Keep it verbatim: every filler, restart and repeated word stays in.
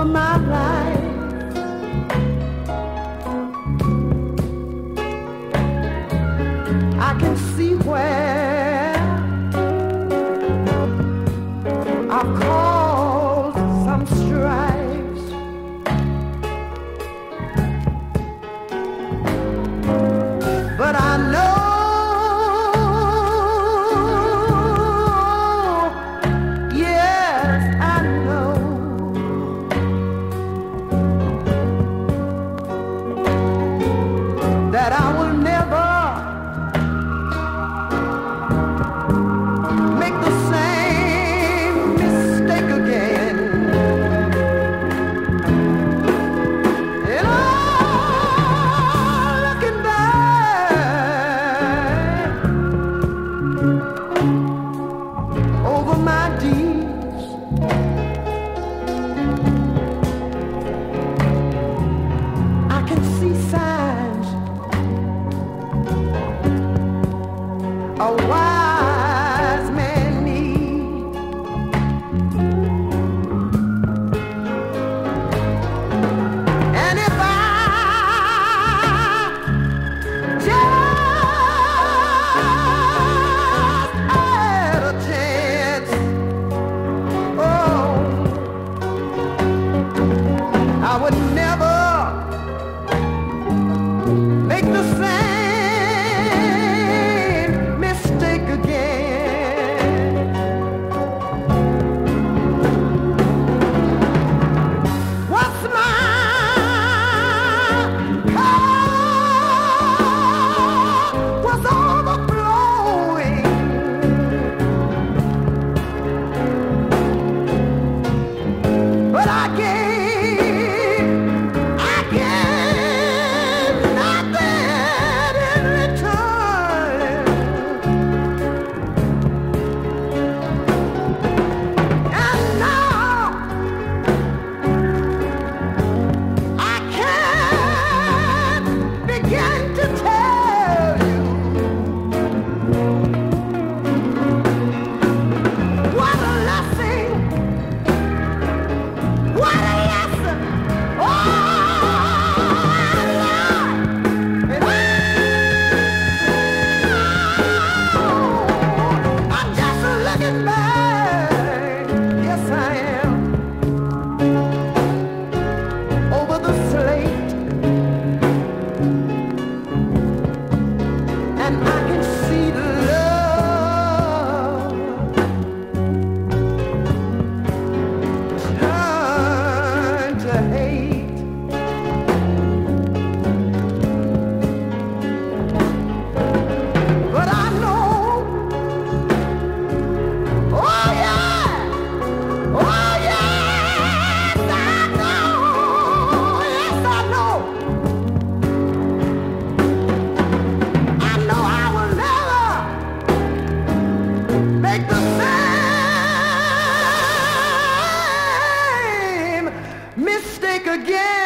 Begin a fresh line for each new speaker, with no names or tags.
over my life. I can see where I've caused some stripes, but I know, yes, I know that I will never make the same mistake again. And I'm looking back over my deeds, I can see signs a wise man needs. And if I just had a chance, oh, I would never make the same mistake again. What's my heart was overflowing, but I gave, I gave nothing in return. And now I can't begin to tell you what a lesson, what a lesson. Oh, I learned. And oh, I'm just looking back. Yes, I am. Over the slate, and I can see the love turn to hate. But I know, oh yeah, oh yes, I know, yes I know, I know I will never make the same mistake again.